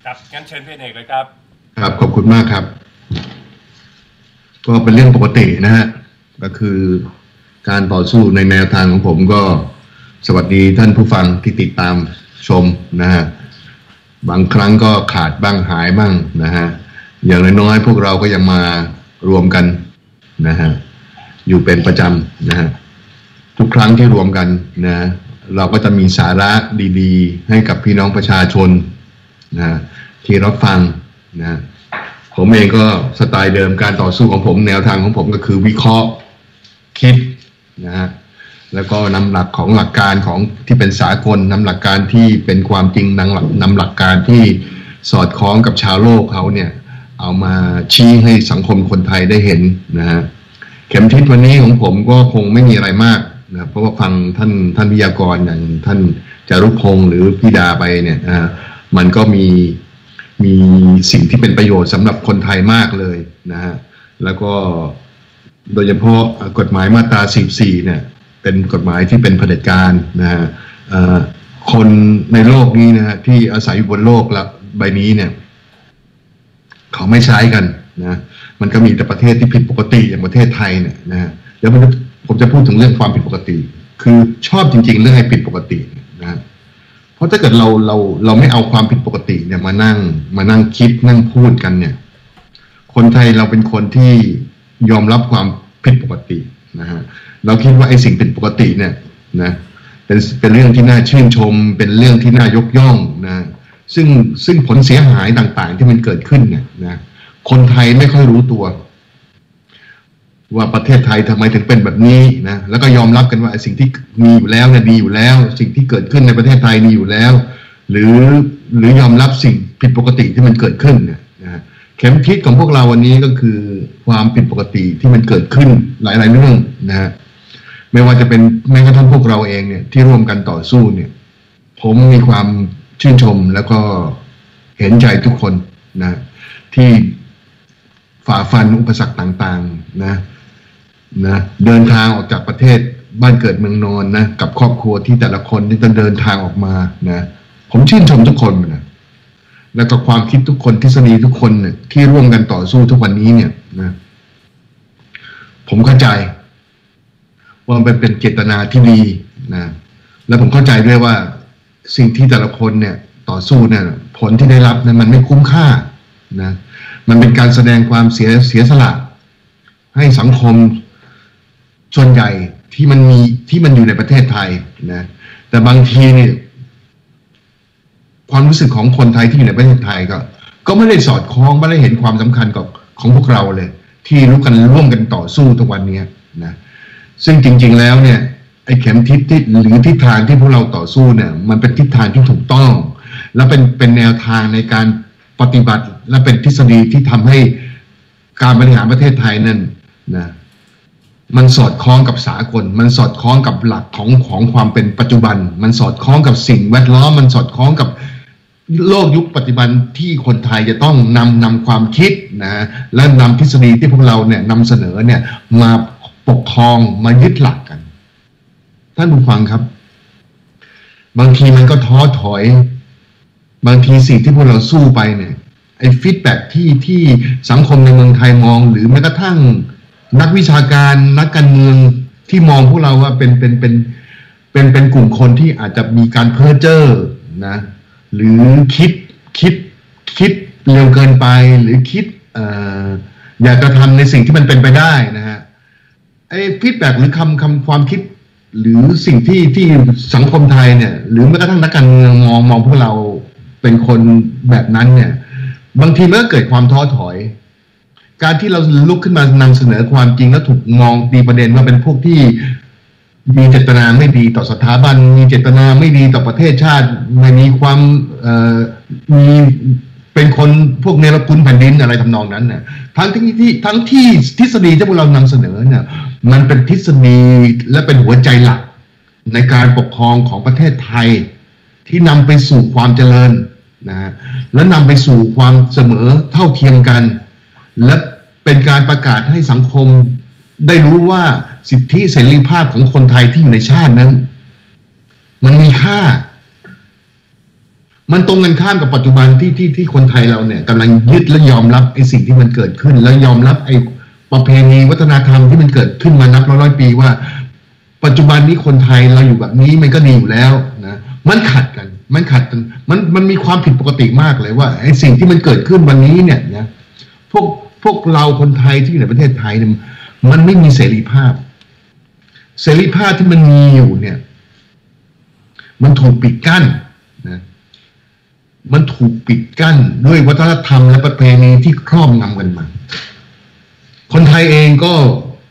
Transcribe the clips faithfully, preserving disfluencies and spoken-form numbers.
ครับงั้นเชิญพี่เอกเลยครับครับขอบคุณมากครับก็เป็นเรื่องปกตินะฮะก็คือการต่อสู้ในแนวทางของผมก็สวัสดีท่านผู้ฟังที่ติดตามชมนะฮะบางครั้งก็ขาดบ้างหายบ้างนะฮะอย่างน้อยๆพวกเราก็ยังมารวมกันนะฮะอยู่เป็นประจำนะฮะทุกครั้งที่รวมกันนะเราก็จะมีสาระดีๆให้กับพี่น้องประชาชนนะที่รับฟังนะผมเองก็สไตล์เดิมการต่อสู้ของผมแนวทางของผมก็คือวิเคราะห์คิดนะฮะแล้วก็นำหลักของหลักการของที่เป็นสากลนำหลักการที่เป็นความจริงนำหลักนำหลักการที่สอดคล้องกับชาวโลกเขาเนี่ยเอามาชี้ให้สังคมคนไทยได้เห็นนะฮะเข็มทิศวันนี้ของผมก็คงไม่มีอะไรมากนะเพราะว่าฟังท่านท่านวิทยากรอย่างท่านจารุพงศ์หรือพี่ดาไปเนี่ยนะมันก็มีมีสิ่งที่เป็นประโยชน์สำหรับคนไทยมากเลยนะฮะแล้วก็โดยเฉพาะกฎหมายมาตราสี่สิบสี่เนี่ยเป็นกฎหมายที่เป็นเผด็จการนะฮะคนในโลกนี้นะฮะที่อาศัยอยู่บนโลกละใบนี้เนี่ยเขาไม่ใช้กันนะมันก็มีแต่ประเทศที่ผิดปกติอย่างประเทศไทยเนี่ยนะฮะเดี๋ยวผมจะพูดถึงเรื่องความผิดปกติคือชอบจริงๆเรื่องให้ผิดปกตินะเพราะถ้าเกิดเราเราเราไม่เอาความผิดปกติเนี่ยมานั่งมานั่งคิดนั่งพูดกันเนี่ยคนไทยเราเป็นคนที่ยอมรับความผิดปกตินะฮะเราคิดว่าไอ้สิ่งผิดปกติเนี่ยนะเป็นเป็นเรื่องที่น่าชื่นชมเป็นเรื่องที่น่ายกย่องนะซึ่งซึ่งผลเสียหายต่างๆที่มันเกิดขึ้นเนี่ยนะคนไทยไม่ค่อยรู้ตัวว่าประเทศไทยทำไมถึงเป็นแบบนี้นะแล้วก็ยอมรับกันว่าสิ่งที่มีอยู่แล้วเนี่ยดีอยู่แล้วสิ่งที่เกิดขึ้นในประเทศไทยดีอยู่แล้วหรือหรือยอมรับสิ่งผิดปกติที่มันเกิดขึ้นเนี่ยนะเข็มทิศของพวกเราวันนี้ก็คือความผิดปกติที่มันเกิดขึ้นหลายๆเรื่องนะฮะไม่ว่าจะเป็นแม้กระทั่งพวกเราเองเนี่ยที่ร่วมกันต่อสู้เนี่ยผมมีความชื่นชมแล้วก็เห็นใจทุกคนนะที่ฝ่าฟันอุปสรรคต่างๆนะนะเดินทางออกจากประเทศบ้านเกิดเมืองนอนนะกับครอบครัวที่แต่ละคนที่ต้องเดินทางออกมานะผมชื่นชมทุกคนนะแล้วก็ความคิดทุกคนทฤษฎีทุกคนเนี่ยที่ร่วมกันต่อสู้ทุกวันนี้เนี่ยนะผมเข้าใจว่ามันเป็นเจตนาที่ดีนะและผมเข้าใจด้วยว่าสิ่งที่แต่ละคนเนี่ยต่อสู้เนี่ยผลที่ได้รับเนี่ยมันไม่คุ้มค่านะมันเป็นการแสดงความเสียเสียสละให้สังคมส่วนใหญ่ที่มันมีที่มันอยู่ในประเทศไทยนะแต่บางทีเนี่ยความรู้สึกของคนไทยที่อยู่ในประเทศไทยก็ก็ไม่ได้สอดคล้องไม่ได้เห็นความสำคัญกับของพวกเราเลยที่รู้กันร่วมกันต่อสู้ทุกวันนี้นะซึ่งจริงๆแล้วเนี่ยไอ้เข็มทิศที่หรือทิศทางที่พวกเราต่อสู้เนี่ยมันเป็นทิศทางที่ถูกต้องและเป็นเป็นแนวทางในการปฏิบัติและเป็นทฤษฎีที่ทำให้การบริหารประเทศไทยนั้นนะมันสอดคล้องกับสากลมันสอดคล้องกับหลักของของความเป็นปัจจุบันมันสอดคล้องกับสิ่งแวดล้อมมันสอดคล้องกับโลกยุคปัจจุบันที่คนไทยจะต้องนำนำความคิดนะและนำทฤษฎีที่พวกเราเนี่ยนำเสนอเนี่ยมาปกครองมายึดหลักกันท่านผู้ฟังครับบางทีมันก็ท้อถอยบางทีสิ่งที่พวกเราสู้ไปเนี่ยไอ้ฟีดแบ็กที่ที่สังคมในเมืองไทยมองหรือแม้กระทั่งนักวิชาการนักการเมืองที่มองพวกเราว่าเป็นเป็นเป็นเป็นเป็นกลุ่มคนที่อาจจะมีการเพ้อเจ้อนะหรือคิดคิดคิดเร็วเกินไปหรือคิดเอ่ออยากจะทำในสิ่งที่มันเป็นไปได้นะฮะไอ้ฟีดแบ็กหรือคำคำความคิดหรือสิ่งที่ที่สังคมไทยเนี่ยหรือแม้กระทั่งนักการเมืองมองมองพวกเราเป็นคนแบบนั้นเนี่ยบางทีมันก็เกิดความท้อถอยการที่เราลุกขึ้นมานำเสนอความจริงแล้วถูกมองตีประเด็นว่าเป็นพวกที่มีเจตนาไม่ดีต่อสถาบันมีเจตนาไม่ดีต่อประเทศชาติไม่มีความเอ่อมีเป็นคนพวกเนรคุณแผ่นดินอะไรทำนองนั้นเนี่ยทั้งที่ที่ทั้งที่ทฤษฎีที่พวกเรานำเสนอเนี่ยมันเป็นทฤษฎีและเป็นหัวใจหลักในการปกครองของประเทศไทยที่นำไปสู่ความเจริญนะและนำไปสู่ความเสมอเท่าเทียมกันและเป็นการประกาศให้สังคมได้รู้ว่าสิทธิเสรีภาพของคนไทยที่อยู่ในชาตินั้นมันมีค่ามันตรงกันข้ามกับปัจจุบันที่ที่ที่คนไทยเราเนี่ยกำลังยึดและยอมรับไอ้สิ่งที่มันเกิดขึ้นแล้วยอมรับไอ้ประเพณีวัฒนธรรมที่มันเกิดขึ้นมานับร้อยร้อยปีว่าปัจจุบันนี้คนไทยเราอยู่แบบนี้มันก็ดีอยู่แล้วนะมันขัดกันมันขัดกันมันมันมีความผิดปกติมากเลยว่าไอ้สิ่งที่มันเกิดขึ้นวันนี้เนี่ยนะพวกพวกเราคนไทยที่อยู่ในประเทศไทยเนี่ยมันไม่มีเสรีภาพเสรีภาพที่มันมีอยู่เนี่ยมันถูกปิดกั้นนะมันถูกปิดกั้นด้วยวัฒนธรรมและประเพณีที่ครอบงำกันมาคนไทยเองก็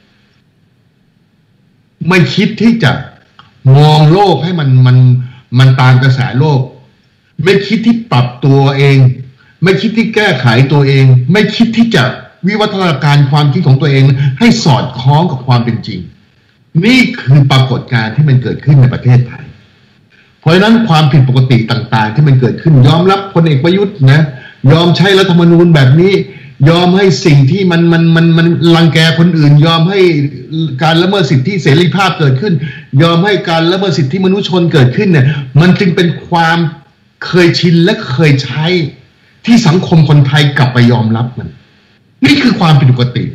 ไม่คิดที่จะมองโลกให้มันมันมันตามกระแสโลกไม่คิดที่ปรับตัวเองไม่คิดที่แก้ไขตัวเองไม่คิดที่จะวิวัฒนาการความคิดของตัวเองให้สอดคล้องกับความเป็นจริงนี่คือปรากฏการณ์ที่มันเกิดขึ้นในประเทศไทยเพราะฉะนั้นความผิดปกติต่างๆที่มันเกิดขึ้นยอมรับพลเอกประยุทธ์นะยอมใช้รัฐธรรมนูญแบบนี้ยอมให้สิ่งที่มันมันมันมันรังแกคนอื่นยอมให้การละเมิดสิทธิเสรีภาพเกิดขึ้นยอมให้การละเมิดสิทธิมนุษยชนเกิดขึ้นเนี่ยมันจึงเป็นความเคยชินและเคยใช้ที่สังคมคนไทยกลับไปยอมรับมันนี่คือความผิดปกติ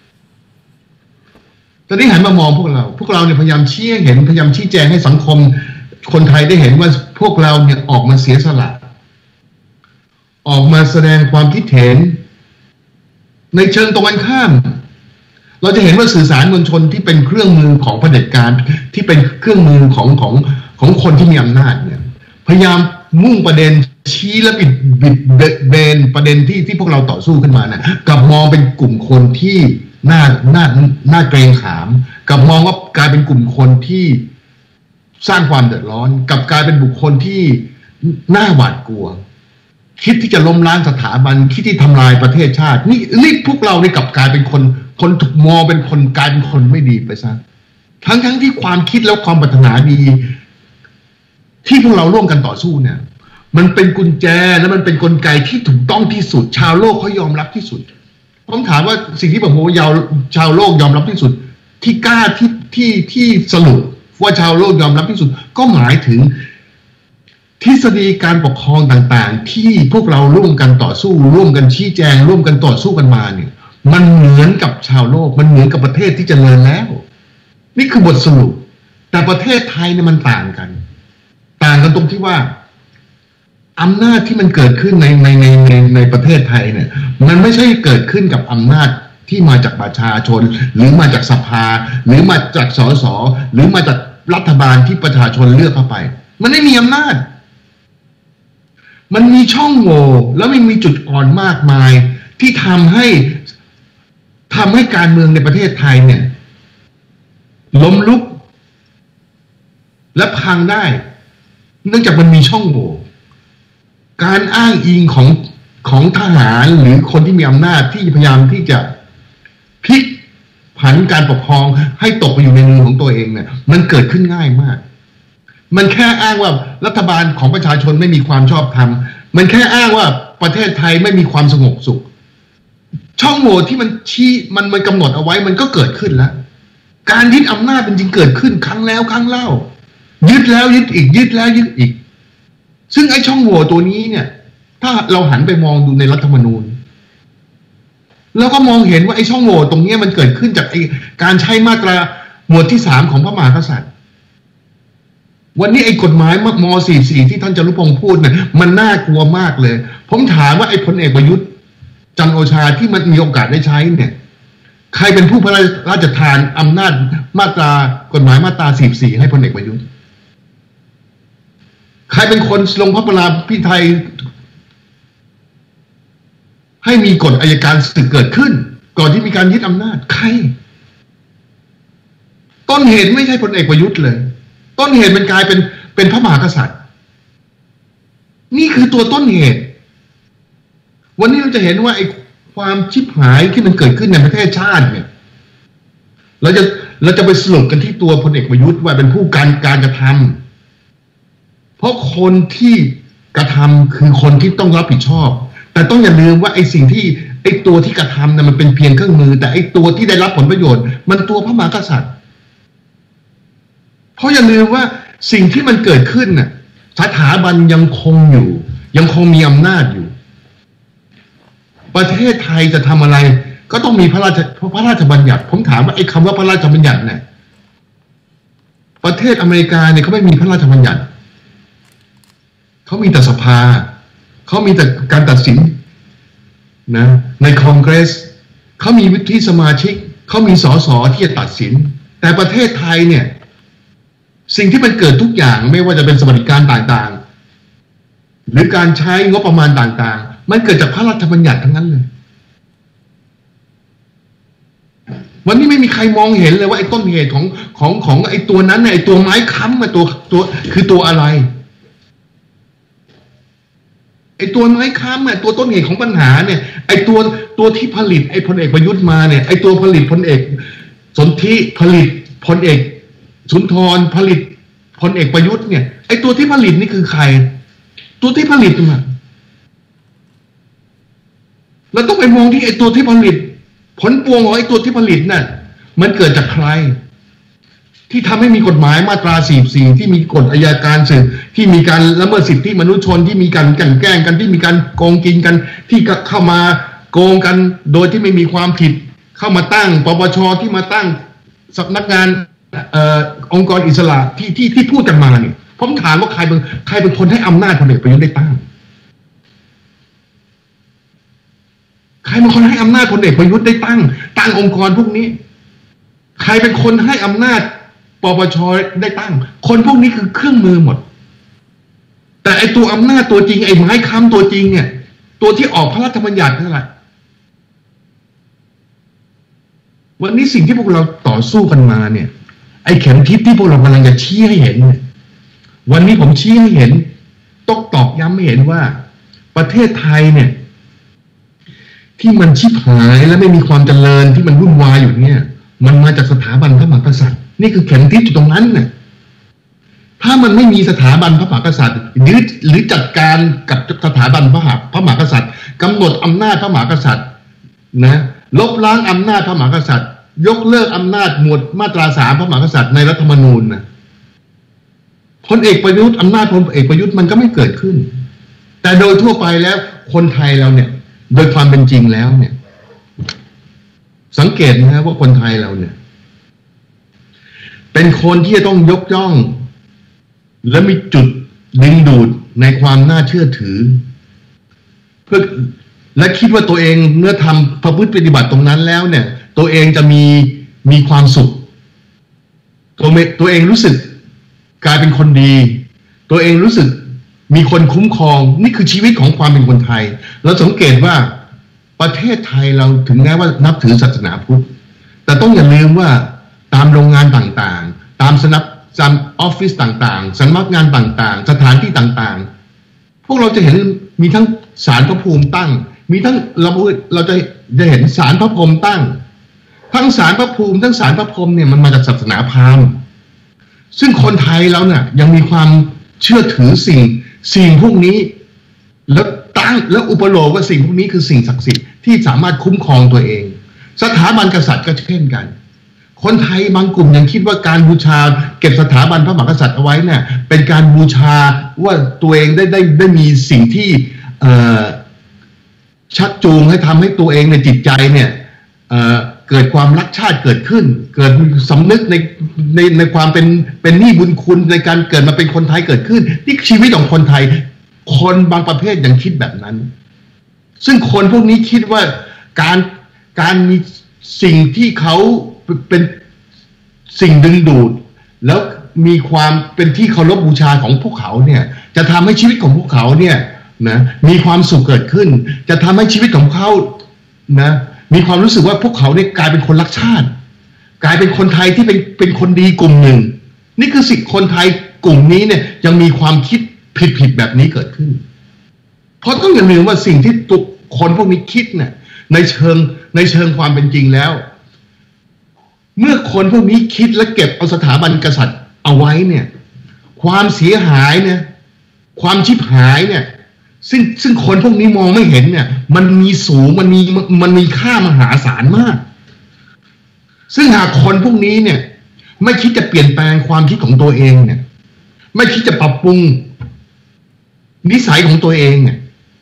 ตอนนี้หันมามองพวกเราพวกเราเนี่ยพยายามชี้ให้เห็นพยายามชี้แจงให้สังคมคนไทยได้เห็นว่าพวกเราเนี่ยออกมาเสียสละออกมาแสดงความคิดเห็นในเชิงตรงกันข้ามเราจะเห็นว่าสื่อสารมวลชนที่เป็นเครื่องมือของเผด็จการที่เป็นเครื่องมือของของของคนที่มีอำนาจเนี่ยพยายามมุ่งประเด็นชี้และบิดบิดเบนประเด็นที่ที่พวกเราต่อสู้ขึ้นมานะกับมองเป็นกลุ่มคนที่น่าน่าน่าเกรงขามกับมองว่ากลายเป็นกลุ่มคนที่สร้างความเดือดร้อนกับกลายเป็นบุคคลที่น่าหวาดกลัวคิดที่จะล้มล้างสถาบันคิดที่ทำลายประเทศชาตินี่นี่พวกเราเนี่ยกลับกลายเป็นคนคนถูกมองเป็นคนกลายเป็นคนไม่ดีไปซะทั้งทั้งที่ความคิดแล้วความปรารถนาดีที่พวกเราร่วมกันต่อสู้เนี่ยมันเป็นกุญแจและมันเป็นกลไกที่ถูกต้องที่สุดชาวโลกเขายอมรับที่สุดผมถามว่าสิ่งที่ผมโหยาวชาวโลกยอมรับที่สุดที่กล้าที่ที่ที่สรุปว่าชาวโลกยอมรับที่สุดก็หมายถึงทฤษฎีการปกครองต่างๆที่พวกเราร่วมกันต่อสู้ร่วมกันชี้แจงร่วมกันต่อสู้กันมาเนี่ยมันเหมือนกับชาวโลกมันเหมือนกับประเทศที่เจริญแล้วนี่คือบทสรุปแต่ประเทศไทยเนี่ยมันต่างกันต่างกันตรงที่ว่าอำนาจที่มันเกิดขึ้นในในในในในประเทศไทยเนี่ยมันไม่ใช่เกิดขึ้นกับอำนาจที่มาจากประชาชนหรือมาจากสภาหรือมาจากสสหรือมาจากรัฐบาลที่ประชาชนเลือกเข้าไปมันไม่มีอำนาจมันมีช่องโหว่แล้วมันมีจุดอ่อนมากมายที่ทำให้ทำให้การเมืองในประเทศไทยเนี่ยล้มลุกและพังได้เนื่องจากมันมีช่องโหว่การอ้างอิงของของทหารหรือคนที่มีอำนาจที่พยายามที่จะพลิกผันการปกครองให้ตกไปอยู่ในมือของตัวเองเนี่ยมันเกิดขึ้นง่ายมากมันแค่อ้างว่ารัฐบาลของประชาชนไม่มีความชอบธรรมมันแค่อ้างว่าประเทศไทยไม่มีความสงบสุขช่องโหว่ที่มันชี้มันมันกำหนดเอาไว้มันก็เกิดขึ้นแล้วการยึดอำนาจเป็นจริงเกิดขึ้นครั้งแล้วครั้งเล่ายึดแล้วยึดอีกยึดแล้วยึดอีกซึ่งไอ้ช่องโหว่ตัวนี้เนี่ยถ้าเราหันไปมองดูในรัฐธรรมนูญแล้วก็มองเห็นว่าไอ้ช่องโหว่ตรงนี้มันเกิดขึ้นจากไอ้การใช้มาตราหมวดที่สามของพระมหากษัตริย์วันนี้ไอ้กฎหมายม สี่สิบสี่ที่ท่านจารุพงศ์พูดเนี่ยมันน่ากลัวมากเลยผมถามว่าไอ้พลเอกประยุทธ์จันทร์โอชาที่มันมีโอกาสได้ใช้เนี่ยใครเป็นผู้พระราชทานอำนาจมาตรากฎหมายมาตราสี่สิบสี่ให้พลเอกประยุทธ์ใครเป็นคนลงพระประมาพิไทยให้มีกฎอัยการศึกเกิดขึ้นก่อนที่มีการยึดอำนาจใครต้นเหตุไม่ใช่พลเอกประยุทธ์เลยต้นเหตุมันกลายเป็นเป็นพระมหากษัตริย์นี่คือตัวต้นเหตุวันนี้เราจะเห็นว่าไอ้ความชิบหายที่มันเกิดขึ้นในประเทศชาติเนี่ยเราจะเราจะไปสรุปกันที่ตัวพลเอกประยุทธ์ว่าเป็นผู้การการกระทำเพราะคนที่กระทำคือคนที่ต้องรับผิดชอบแต่ต้องอย่าลืมว่าไอ้สิ่งที่ไอ้ตัวที่กระทำเนี่ยมันเป็นเพียงเครื่องมือแต่ไอ้ตัวที่ได้รับผลประโยชน์มันตัวพระมหากษัตริย์เพราะอย่าลืมว่าสิ่งที่มันเกิดขึ้นน่ะสถาบันยังคงอยู่ยังคงมีอำนาจอยู่ประเทศไทยจะทำอะไรก็ต้องมีพระราชพระราชบัญญัติผมถามว่าไอ้คำว่าพระราชบัญญัติเนี่ยประเทศอเมริกาเนี่ยเขาไม่มีพระราชบัญญัติเขามีแต่สภาเขามีแต่การตัดสินนะในคอนเกรสเขามีวุฒิสมาชิกเขามีสสที่จะตัดสินแต่ประเทศไทยเนี่ยสิ่งที่มันเกิดทุกอย่างไม่ว่าจะเป็นสวัสดิการต่างๆหรือการใช้งบประมาณต่างๆมันเกิดจากพระราชบัญญัติทั้งนั้นเลยวันนี้ไม่มีใครมองเห็นเลยว่าไอ้ต้นเหตุของของของไอ้ตัวนั้นไอ้ตัวไม้ค้ำไอ้ตัวตัวคือตัวอะไรไอ้ตัวไม้ค้ำไอ้ตัวต้นเหตุของปัญหาเนี่ยไอ้ตัวตัวที่ผลิตไอ้พลเอกประยุทธ์มาเนี่ยไอ้ตัวผลิตพลเอกสนธิผลิตพลเอกสุนทรผลิตพลเอกประยุทธ์เนี่ยไอ้ตัวที่ผลิตนี่คือใครตัวที่ผลิตมาเราต้องไปมองที่ไอ้ตัวที่ผลิตผลพวงของไอ้ตัวที่ผลิตน่ะมันเกิดจากใครที่ทำให้มีกฎหมายมาตราสี่สิบสี่ที่มีกฎอัยการศึกที่มีการละเมิดสิทธิมนุษยชนที่มีการกลั่นแกล้งกันที่มีการโกงกินกันที่เข้ามาโกงกันโดยที่ไม่มีความผิดเข้ามาตั้งปปชที่มาตั้งสำนักงานเอ่อองค์กรอิสระที่ที่ที่พูดกันมาเนี่ยผมถามว่าใครเป็นใครเป็นคนให้อำนาจพลเอกประยุทธ์ได้ตั้งใครเป็นคนให้อำนาจพลเอกประยุทธ์ได้ตั้งตั้งองค์กรพวกนี้ใครเป็นคนให้อำนาจปปชได้ตั้งคนพวกนี้คือเครื่องมือหมดแต่ไอตัวอำนาจตัวจริงไอ้ไม้ค้ำตัวจริงเนี่ยตัวที่ออกพระราชบัญญัตินั่นแหละวันนี้สิ่งที่พวกเราต่อสู้กันมาเนี่ยไอ้เข็มทิศที่พวกเรากำลังจะชี้ให้เห็นเนี่ยวันนี้ผมชี้ให้เห็นต้องตอกย้ำให้เห็นว่าประเทศไทยเนี่ยที่มันชิบหายและไม่มีความเจริญที่มันวุ่นวายอยู่เนี่ยมันมาจากสถาบันพระมหากษัตริย์นี่คือเข็มทิศอยู่ตรงนั้นเนี่ยถ้ามันไม่มีสถาบันพระมหากษัตริย์หรือหรือจัดการกับสถาบันพระพระมหากษัตริย์กำหนดอำนาจพระมหากษัตริย์นะลบล้างอำนาจพระมหากษัตริย์ยกเลิกอำนาจหมวดมาตราสามพระมหากษัตริย์ในรัฐธรรมนูญนะพลเอกประยุทธ์อำนาจพลเอกประยุทธ์มันก็ไม่เกิดขึ้นแต่โดยทั่วไปแล้วคนไทยเราเนี่ยโดยความเป็นจริงแล้วเนี่ยสังเกตนะว่าคนไทยเราเนี่ยเป็นคนที่จะต้องยกย่องและมีจุดดึงดูดในความน่าเชื่อถือเพื่อและคิดว่าตัวเองเมื่อทำประพฤติปฏิบัติตรงนั้นแล้วเนี่ยตัวเองจะมีมีความสุขตัวตัวเองรู้สึกกลายเป็นคนดีตัวเองรู้สึกมีคนคุ้มครองนี่คือชีวิตของความเป็นคนไทยเราสังเกตว่าประเทศไทยเราถึงแม้ว่านับถือศาสนาพุทธแต่ต้องอย่าลืมว่าตามโรงงานต่างๆตามสนับตามออฟฟิศต่างๆสำนักงานต่างๆสถานที่ต่างๆพวกเราจะเห็นมีทั้งศาลพระภูมิตั้งมีทั้งเราเราจะจะเห็นศาลพระพรหมตั้งทั้งศาลพระภูมิทั้งศาลพระพรหมเนี่ยมันมาจากศาสนาพราหมณ์ซึ่งคนไทยเราเนี่ยยังมีความเชื่อถือสิ่งสิ่งพวกนี้แล้วตั้งแล้วอุปโลกว่าสิ่งพวกนี้คือสิ่งศักดิ์สิทธิ์ที่สามารถคุ้มครองตัวเองสถาบันกษัตริย์ก็เช่นกันคนไทยบางกลุ่มยังคิดว่าการบูชาเก็บสถาบันพระมหากษัตริย์เอาไว้เนี่ยเป็นการบูชาว่าตัวเองได้ได้ได้มีสิ่งที่เอ่อชักจูงให้ทำให้ตัวเองในจิตใจเนี่ยเอ่อเกิดความรักชาติเกิดขึ้นเกิดสำนึกในในในความเป็นเป็นหนี้บุญคุณในการเกิดมาเป็นคนไทยเกิดขึ้นนี่ชีวิตของคนไทยคนบางประเภทยังคิดแบบนั้นซึ่งคนพวกนี้คิดว่าการการมีสิ่งที่เขาเป็นสิ่งดึงดูดแล้วมีความเป็นที่เคารพบูชาของพวกเขาเนี่ยจะทำให้ชีวิตของพวกเขาเนี่ยนะมีความสุขเกิดขึ้นจะทำให้ชีวิตของเขานะมีความรู้สึกว่าพวกเขาเนี่ยกลายเป็นคนรักชาติกลายเป็นคนไทยที่เป็นเป็นคนดีกลุ่มหนึ่งนี่คือสิ่งคนไทยกลุ่มนี้เนี่ยยังมีความคิดผิดๆแบบนี้เกิดขึ้นเพราะต้องอย่าลืมว่าสิ่งที่ตุกคนพวกนี้คิดเนี่ยในเชิงในเชิงความเป็นจริงแล้วเมื่อคนพวกนี้คิดและเก็บเอาสถาบันกษัตริย์เอาไว้เนี่ยความเสียหายเนี่ยความชิบหายเนี่ยซึ่งซึ่งคนพวกนี้มองไม่เห็นเนี่ยมันมีสูงมันมีมันมีค่ามหาศาลมากซึ่งหากคนพวกนี้เนี่ยไม่คิดจะเปลี่ยนแปลงความคิดของตัวเองเนี่ยไม่คิดจะปรับปรุงนิสัยของตัวเองเนี่ย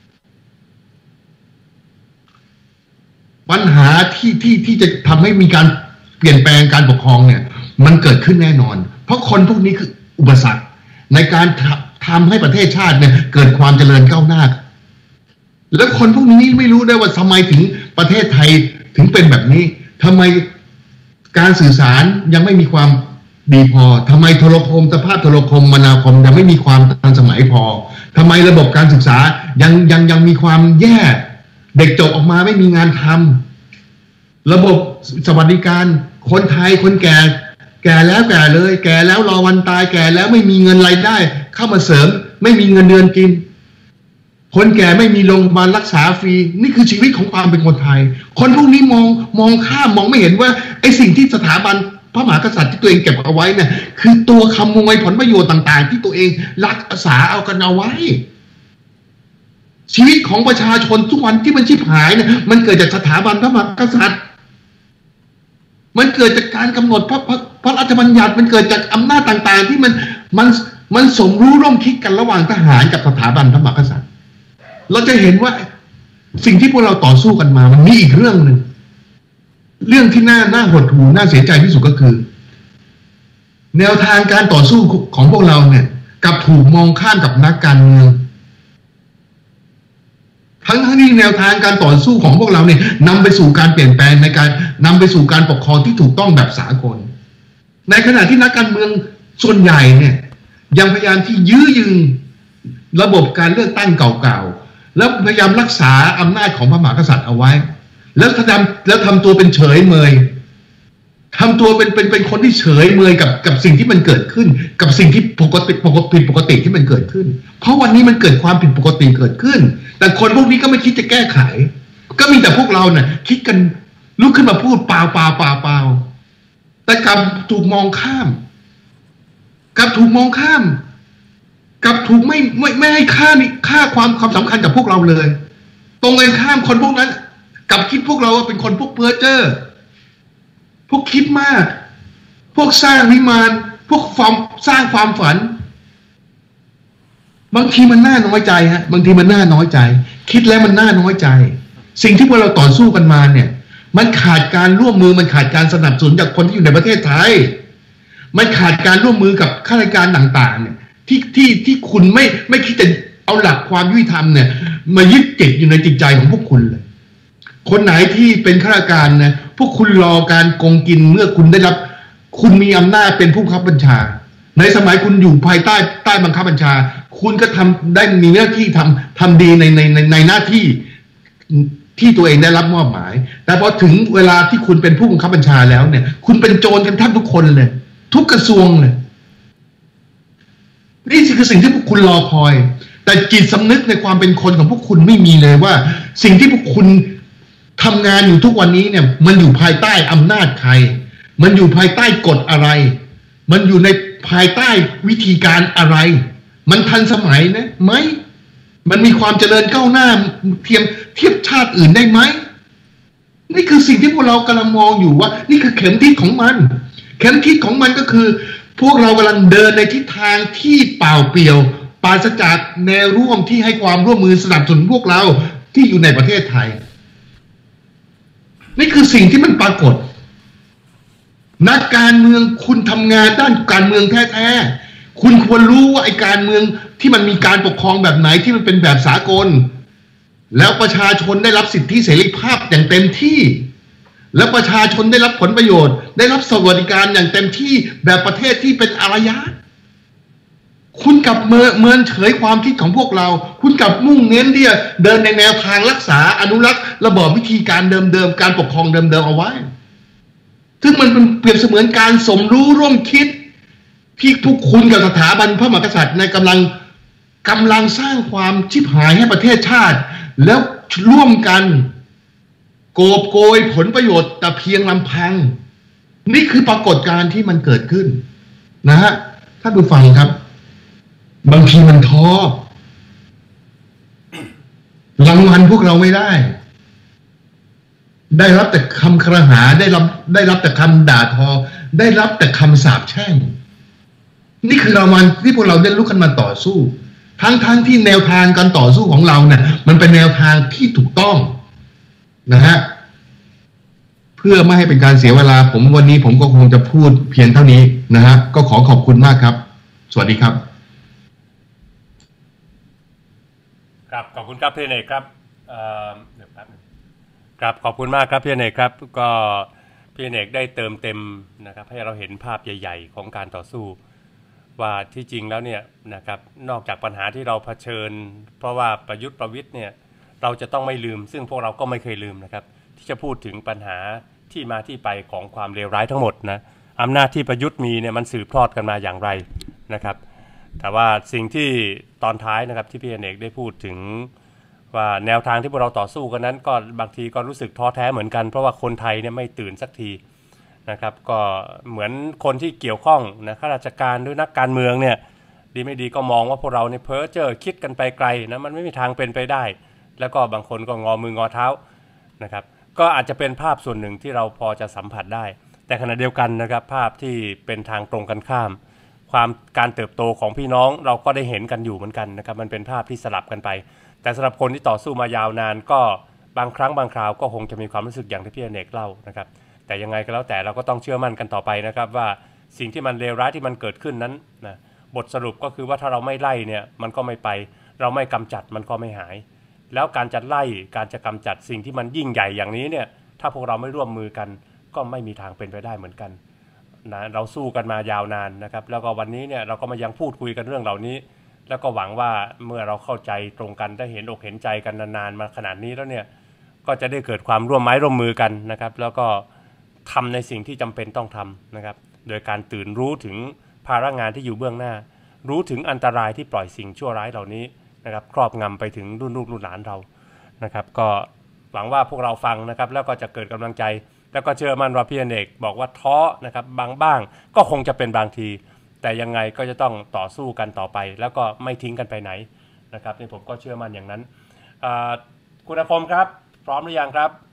ปัญหาที่ที่ที่จะทำให้มีการเปลี่ยนแปลงการปกครองเนี่ยมันเกิดขึ้นแน่นอนเพราะคนพวกนี้คืออุปสรรคในการทำให้ประเทศชาติเนี่ยเกิดความเจริญก้าวหน้าแล้วคนพวกนี้ไม่รู้ได้ว่าทำไมถึงประเทศไทยถึงเป็นแบบนี้ทำไมการสื่อสารยังไม่มีความดีพอทำไมโทรคมสภาพโทรคมมนาคมยังไม่มีความทันสมัยพอทำไมระบบการศึกษายังยังยังมีความแย่เด็กจบออกมาไม่มีงานทำระบบสวัสดิการคนไทยคนแก่แก่แล้วแก่เลยแก่แล้วรอวันตายแก่แล้วไม่มีเงินรายได้เข้ามาเสริมไม่มีเงินเดือนกินคนแก่ไม่มีโรงพยาบาลรักษาฟรีนี่คือชีวิตของความเป็นคนไทยคนพวกนี้มองมองข้ามมองไม่เห็นว่าไอ้สิ่งที่สถาบันพระมหากษัตริย์ที่ตัวเองเก็บเอาไว้เนี่ยคือตัวขโมยผลประโยชน์ต่างๆที่ตัวเองรักษาเอากันเอาไว้ชีวิตของประชาชนทุกวันที่มันชิบหายเนี่ยมันเกิดจากสถาบันพระมหากษัตริย์มันเกิดจากการกำหนดพระพระพระราชบัญญัติมันเกิดจากอำนาจต่างๆที่มันมันมันสมรู้ร่วมคิดกันระหว่างทหารกับสถาบันพระมหากษัตริย์เราจะเห็นว่าสิ่งที่พวกเราต่อสู้กันมามันมีอีกเรื่องหนึ่งเรื่องที่น่าน่าหดหู่น่าเสียใจที่สุดก็คือแนวทางการต่อสู้ของพวกเราเนี่ยกับถูกมองข้ามกับนักการเมืองทั้งทั้งที่แนวทางการต่อสู้ของพวกเราเนี่ยนำไปสู่การเปลี่ยนแปลงในการนำไปสู่การปกครองที่ถูกต้องแบบสากลในขณะที่นักการเมืองส่วนใหญ่เนี่ยยังพยายามที่ยื้อยึงระบบการเลือกตั้งเก่าๆแล้วพยายามรักษาอำนาจของพระมหากษัตริย์เอาไว้แล้วทำแล้วทำตัวเป็นเฉยเมยทำตัวเป็นเป็นเป็นคนที่เฉยเมยกับกับสิ่งที่มันเกิดขึ้นกับสิ่งที่ปกติปกติปกติที่มันเกิดขึ้นเพราะวันนี้มันเกิดความผิดปกติเกิดขึ้นแต่คนพวกนี้ก็ไม่คิดจะแก้ไขก็มีแต่พวกเราเนี่ยคิดกันลุกขึ้นมาพูดเปล่าเปล่าเปล่าเปล่าแต่กลับถูกมองข้ามกลับถูกมองข้ามกลับถูกไม่ไม่ไม่ให้ค่านี่ค่าความความสำคัญกับพวกเราเลยตรงกันข้ามคนพวกนั้นกลับคิดพวกเราว่าเป็นคนพวกเพ้อเจ้อพวกคิดมากพวกสร้างวิมานพวกความสร้างความฝันบางทีมันน่าน้อยใจฮะบางทีมันน่าน้อยใจคิดแล้วมันน่าน้อยใจสิ่งที่พวกเราต่อสู้กันมาเนี่ยมันขาดการร่วมมือมันขาดการสนับสนุนจากคนที่อยู่ในประเทศไทยมันขาดการร่วมมือกับข้าราชการต่างๆเนี่ยที่ที่ที่คุณไม่ไม่คิดจะเอาหลักความยุติธรรมเนี่ยมายึดติดอยู่ในจิตใจของพวกคุณเลยคนไหนที่เป็นข้าราชการนะพวกคุณรอการโกงกินเมื่อคุณได้รับคุณมีอำนาจเป็นผู้บังคับบัญชาในสมัยคุณอยู่ภายใต้ใต้บังคับบัญชาคุณก็ทำได้มีหน้าที่ทำทำดีในในในในหน้าที่ที่ตัวเองได้รับมอบหมายแต่พอถึงเวลาที่คุณเป็นผู้บังคับบัญชาแล้วเนี่ยคุณเป็นโจรกันแทบทุกคนเลยทุกกระทรวงเลยนี่คือสิ่งที่พวกคุณรอคอยแต่จิตสำนึกในความเป็นคนของพวกคุณไม่มีเลยว่าสิ่งที่พวกคุณทำงานอยู่ทุกวันนี้เนี่ยมันอยู่ภายใต้อำนาจใครมันอยู่ภายใต้กฎอะไรมันอยู่ในภายใต้วิธีการอะไรมันทันสมัยนะไหมมันมีความเจริญก้าวหน้าเทียมเทียบชาติอื่นได้ไหมนี่คือสิ่งที่พวกเรากำลังมองอยู่ว่านี่คือเข็มทิศของมันเข็มทิศของมันก็คือพวกเรากำลังเดินในทิศทางที่เปล่าเปลี่ยวปราศจากแนวร่วมที่ให้ความร่วมมือสนับสนุนพวกเราที่อยู่ในประเทศไทยนี่คือสิ่งที่มันปรากฏนักการเมืองคุณทำงานด้านการเมืองแท้ๆคุณควรรู้ว่าไอ้การเมืองที่มันมีการปกครองแบบไหนที่มันเป็นแบบสากลแล้วประชาชนได้รับสิทธิเสรีภาพอย่างเต็มที่แล้วประชาชนได้รับผลประโยชน์ได้รับสวัสดิการอย่างเต็มที่แบบประเทศที่เป็นอารยะคุณกลับเมินเมินเฉยความคิดของพวกเราคุณกลับมุ่งเน้นที่จะเดินในแนวทางรักษาอนุรักษ์ระบอบวิธีการเดิมๆการปกครองเดิมๆเอาไว้ซึ่งมันเป็นเปรียบเสมือนการสมรู้ร่วมคิดที่พวกคุณกับสถาบันพระมหากษัตริย์ในกำลังกำลังสร้างความชิบหายให้ประเทศชาติแล้วร่วมกันโกบโกยผลประโยชน์แต่เพียงลำพังนี่คือปรากฏการณ์ที่มันเกิดขึ้นนะฮะท่านผู้ฟังครับบางทีมันท้อรางวัลพวกเราไม่ได้ได้รับแต่คำครหาได้รับได้รับแต่คำด่าทอได้รับแต่คำสาปแช่งนี่คือรางวัลที่พวกเราได้ลุกขึ้นมาต่อสู้ทั้งทั้งที่แนวทางการต่อสู้ของเราเนี่ยมันเป็นแนวทางที่ถูกต้องนะฮะเพื่อไม่ให้เป็นการเสียเวลาผมวันนี้ผมก็คงจะพูดเพียงเท่านี้นะฮะก็ขอขอบคุณมากครับสวัสดีครับครับขอบคุณครับพี่เอกครับเอ่อเดี๋ยวแป๊บนึงครับขอบคุณมากครับพี่เอกครับก็พี่เอกได้เติมเต็มนะครับให้เราเห็นภาพใหญ่ๆของการต่อสู้ว่าที่จริงแล้วเนี่ยนะครับนอกจากปัญหาที่เราเผชิญเพราะว่าประยุทธ์ประวิตรเนี่ยเราจะต้องไม่ลืมซึ่งพวกเราก็ไม่เคยลืมนะครับที่จะพูดถึงปัญหาที่มาที่ไปของความเลวร้ายทั้งหมดนะอำนาจที่ประยุทธ์มีเนี่ยมันสืบทอดกันมาอย่างไรนะครับแต่ว่าสิ่งที่ตอนท้ายนะครับที่พี่เอกได้พูดถึงว่าแนวทางที่พวกเราต่อสู้กันนั้นก็บางทีก็รู้สึกท้อแท้เหมือนกันเพราะว่าคนไทยเนี่ยไม่ตื่นสักทีนะครับก็เหมือนคนที่เกี่ยวข้องนะข้าราชการหรือนักการเมืองเนี่ยดีไม่ดีก็มองว่าพวกเราเนี่ยเพ้อเจ้อคิดกันไปไกลนะมันไม่มีทางเป็นไปได้แล้วก็บางคนก็งอมืองอเท้านะครับก็อาจจะเป็นภาพส่วนหนึ่งที่เราพอจะสัมผัสได้แต่ขณะเดียวกันนะครับภาพที่เป็นทางตรงกันข้ามความการเติบโตของพี่น้องเราก็ได้เห็นกันอยู่เหมือนกันนะครับมันเป็นภาพที่สลับกันไปแต่สำหรับคนที่ต่อสู้มายาวนานก็บางครั้งบางคราวก็คงจะมีความรู้สึกอย่างที่พี่อเนกเล่านะครับแต่ยังไงก็แล้วแต่เราก็ต้องเชื่อมั่นกันต่อไปนะครับว่าสิ่งที่มันเลวร้ายที่มันเกิดขึ้นนั้นนะบทสรุปก็คือว่าถ้าเราไม่ไล่เนี่ยมันก็ไม่ไปเราไม่กำจัดมันก็ไม่หายแล้วการจะไล่การจะกำจัดสิ่งที่มันยิ่งใหญ่อย่างนี้เนี่ยถ้าพวกเราไม่ร่วมมือกันก็ไม่มีทางเป็นไปได้เหมือนกันนะเราสู้กันมายาวนานนะครับแล้วก็วันนี้เนี่ยเราก็มายังพูดคุยกันเรื่องเหล่านี้แล้วก็หวังว่าเมื่อเราเข้าใจตรงกันได้เห็นอกเห็นใจกันนานๆมาขนาดนี้แล้วเนี่ยก็จะได้เกิดความร่วมไม้ร่วมมือกันนะครับแล้วก็ทำในสิ่งที่จำเป็นต้องทำนะครับโดยการตื่นรู้ถึงภาระงานที่อยู่เบื้องหน้ารู้ถึงอันตรายที่ปล่อยสิ่งชั่วร้ายเหล่านี้นะครับครอบงำไปถึงรุ่นลูกรุ่นหลานเรานะครับก็หวังว่าพวกเราฟังนะครับแล้วก็จะเกิดกำลังใจแล้วก็เชื่อมั่นว่าพี่อเนกบอกว่าท้อนะครับบางบ้างก็คงจะเป็นบางทีแต่ยังไงก็จะต้องต่อสู้กันต่อไปแล้วก็ไม่ทิ้งกันไปไหนนะครับนี่ผมก็เชื่อมั่นอย่างนั้นคุณอาคมครับพร้อมหรือยังครับ